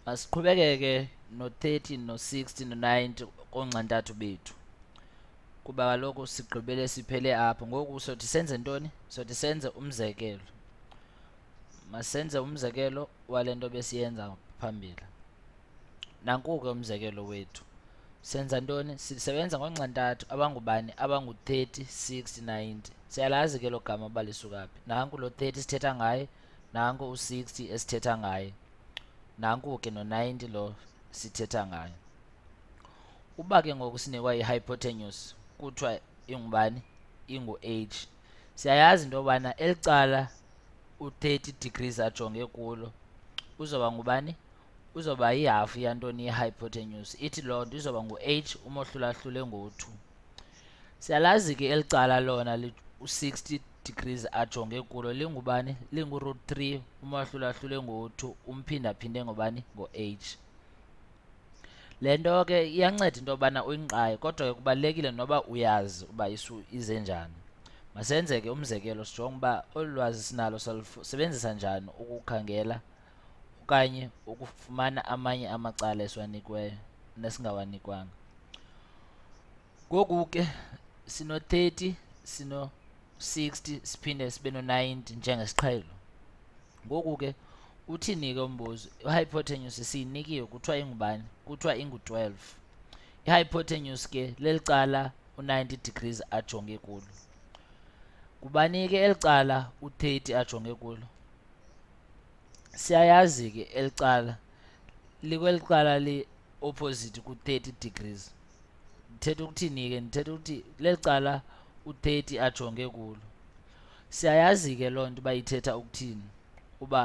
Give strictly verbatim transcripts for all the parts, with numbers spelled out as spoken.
Masiqhubekeke no thirty no sixty no ninety koncantathu bethu, kuba kaloku sigqibele siphele apho. Ngoku sothi senze ntoni? Sothi senze umzekelo. Masenze umzekelo wale nto besiyenza phambili. Nanku ke umzekelo wethu. Senza ntoni? Sisebenza ngoncantathu abangubani? Abangu-thirty, sixty, ninety. Siyalazi ke lo gama uba lisuka phi. Nanku lo thirty sithetha ngaye, nanku u-sixty esithetha ngaye, nanku ke no-ninety lo sithetha ngayo. Uba ke ngoku sinikwa i-hypotenuse kuthiwa ingubani? Ingu-h. Siyayazi into yobana eli cala u-thirty degrees ajonge kulo uzoba ngubani? Uzoba yihafu yantoni ye-hypotenuse. Ithi loo nto izoba ngu-h umohlulahlule ngo-two. Siyalazi ke eli cala lona u-sixty degrees ajonge kulo lingubani? Lingu-root three umohlulahlule ngo-two umphindaphinde ngobani? Ngo-h. Le nto ke iyanceda into yobana uyinqaye, kodwa ke kubalulekile noba uyazi uba ize njani. Masenze ke umzekelo sijonge uba olu lwazi sinalo salusebenzisa njani ukukhangela okanye ukufumana amanye amacala esiwanikweyo nesingawanikwanga. Ngoku ke sino-thirty, sino-sixty, siphinde sibe no-ninety njengesiqhelo. Ngoku ke uthini ke umbuzo? I-hypotenuse siyinikiwe kuthiwa ingubani? Kuthiwa ingu-twelve. I-hypotenuse ke leli cala u-ninety degrees ajonge kulo. Kubani ke eli cala u-thirty ajonge kulo? Siyayazi ke eli cala likweli cala li-opposite ku-thirty degrees. Ndithetha ukuthini ke? Ndithetha ukuthi leli cala u-thirty ajonge kulo. Siyayazi ke loo nto uba ithetha ukuthini, uba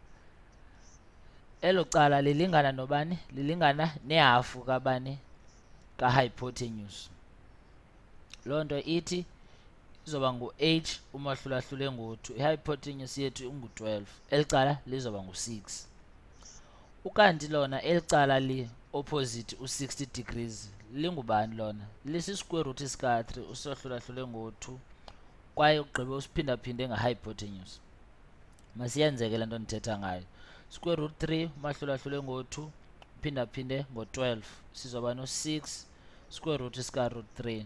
elo cala lilingana nobani? Lilingana nehafu kabani? Ka-hypotenuse. Loo nto ithi izoba ngu-h umohlulahlule ngo-two. I-hypotenuse yethu ingu-twelve, eli cala lizoba ngu-six. Ukanti lona eli cala li-opposite u-sixty degrees lingubani lona? Lisi-square root sika-three usohlulahlule ngo-two kwaye ugqibe usiphindaphinde nge-hypotenuse. Masiyenze ke le nto ndithetha ngayo. Square root three umahlulahlule ngo-two uphindaphinde ngo-twelve sizoba no-six square root sika-root three.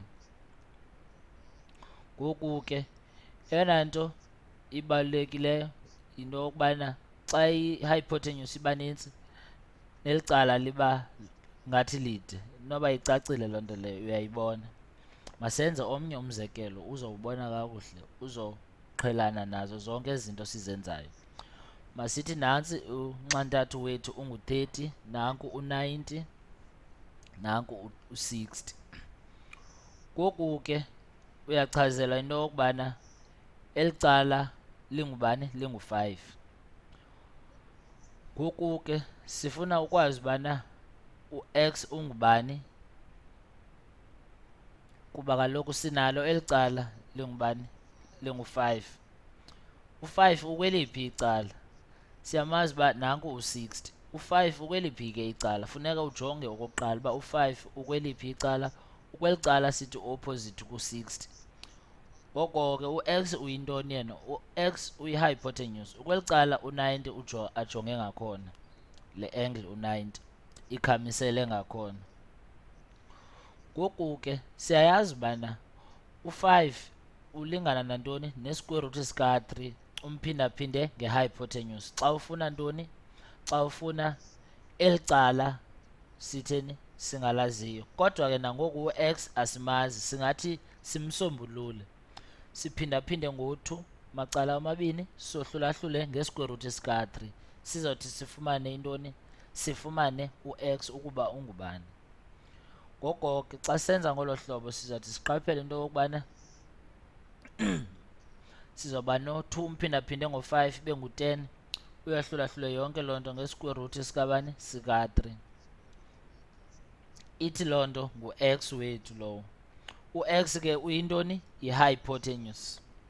Ngoku ke eyona nto ibalulekileyo yinto yokubana xa i-hypotenuse iba nintsi neli cala liba ngathi lide. Noba icacile loo nto leyo, uyayibona. Masenze omnye umzekelo uzowubona kakuhle, uzoqhelana nazo zonke ezi zinto sizenzayo. Masithi nantsi uncantathu wethu ungu-thirty, nanku u-ninety, nanku u-sixty. Ngoku ke uyachazelwa into yokubana eli cala lingubani? Lingu-five. Ngoku ke sifuna ukwazi ubana u-x ungubani, kuba kaloku sinalo eli cala lingubani? Lingu-five. U-five ukweliphi icala? Siyamazi uba nanku u-sixty. U-five ukweliphi ke icala? Funeka ujonge okokuqala uba u-five ukweliphi icala. Ukweli cala sithi opposite ku-sixty. Ngoko ke u-x uyintoni yena? U-x uyi-hypotenuse. Ukweli cala u-ninety ajonge ngakhona, le angle u-ninety ikhamisele ngakhona. Ngoku ke siyayazi ubana u-five ulingana nantoni? Ne-square root sika-three umphindaphinde nge-hypotenuse. Xa ufuna ntoni? Xa ufuna eli cala sitheni? Singalaziyo. Kodwa ke nangoku u-x asimazi, singathi simsombulule. Siphindaphinde ngo-two macala amabini sohlulahlule nge-square root sika-three. Sizawuthi sifumane intoni? Sifumane u-x ukuba ungubani. Ngoko ke xa senza ngolo hlobo sizawuthi siqaphele into yokubana sizoba no-two umphindaphinde ngo-five ibe ngu-ten. Uyahlulahlule yonke loo nto nge-square root sikabani? Sika-three. Ithi loo nto ngu-x wethu lowo. U-x ke uyintoni? Yi-hypotenuse.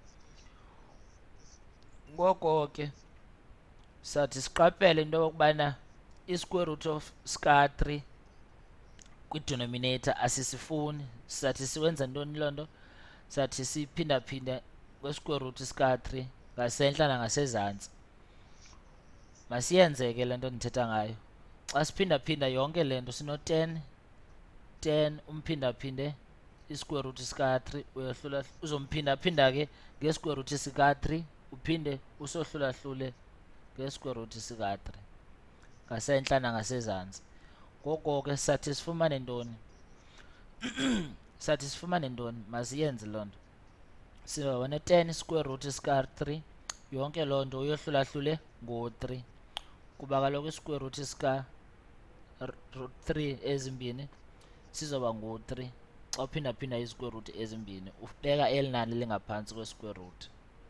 Ngoko ke sathi siqaphele into yokubana i-square root of sika-three kwi-denominator asisifuni. Sathi siwenza ntoni loo nto? Sathi siphindaphinde kwi-square root sika-three ngasentla nangasezantsi. Masiyenze ke le nto ndithetha ngayo. xa siphinda-phinda yonke le nto sino-ten ten umphinda-phinde i-square root sika-three uyohlula uzomphinda-phinda ke nge-square root sika-three uphinde usohlula-hlule nge-square root sika-three ngasentla nangasezantsi. Ngoko ke sathi sifumane ntoni? sathi sifumane ntoni? Masiyenze loo nto. Sibone ten square root sika-three yonke loo nto uyohlula-hlule ngo-three kuba kaloku i-square root sika root three ezimbini sizoba ngu-three. Xa uphinda-phinda i-square root ezimbini ubeka eli nani lingaphantsi kwe-square root.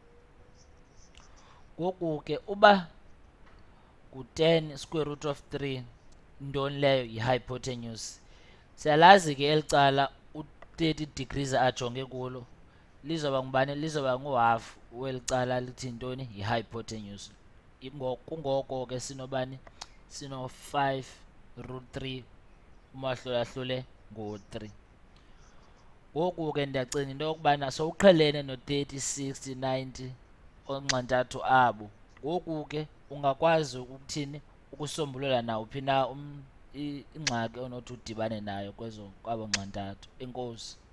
Ngoku ke uba ngu-ten square root of three ntoni leyo? Yi-hypotenuse. Siyalazi ke eli cala u-thirty degrees ajonge kulo lizoba ngubani? Lizoba ngu-half weli cala lithi ntoni? Yi-hypotenuse. Kungoko ke sinobani? Sino-five root three umahlula-hlule ngo-three. Ngoku ke ndiyacinga into yokubana sowuqhelene no-thirty sixty ninety onxantathu abo. Ngoku ke ungakwazi ukuthini? Ukusombulula nawuphi na ingxaki onothi udibane nayo kwezo kwabo nxantathu. Enkosi.